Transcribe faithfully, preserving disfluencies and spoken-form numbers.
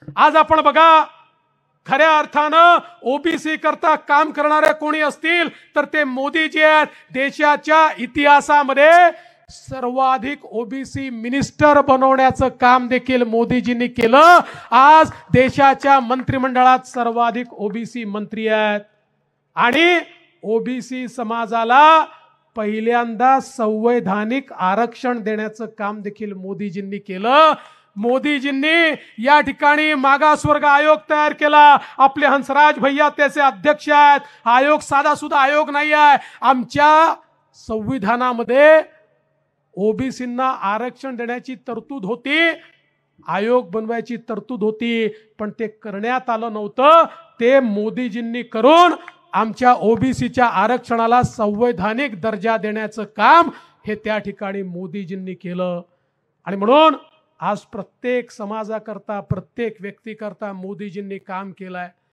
आज आपण बघा, खऱ्या अर्थानं ओबीसी करता काम करणारे कोणी असतील तर ते मोदीजी आहेत। देशाच्या इतिहासामध्ये सर्वाधिक ओबीसी मिनिस्टर बनवण्याचं काम देखील मोदीजींनी केलं। आज देशाच्या मंत्रिमंडळात सर्वाधिक ओबीसी मंत्री आहेत आणि ओबीसी समाजाला पहिल्यांदा संवैधानिक आरक्षण देण्याचं काम देखील मोदीजींनी केलं। मोदीजींनी या ठिकाणी मागासवर्ग आयोग तयार केला। आपले हंसराज भैया त्याचे अध्यक्ष आहेत। आयोग साधा सुद्धा आयोग नाही आहे। आमच्या संविधानामध्ये ओबीसींना आरक्षण देण्याची तरतूद होती, आयोग बनवायची तरतूद होती, पण ते करण्यात आलं नव्हतं। ते मोदीजींनी करून आमच्या ओबीसीच्या आरक्षणाला संवैधानिक दर्जा देण्याचं काम हे त्या ठिकाणी मोदीजींनी केलं। आणि म्हणून आज प्रत्येक समाजाकरता, प्रत्येक व्यक्तीकरता मोदीजींनी काम केलंय।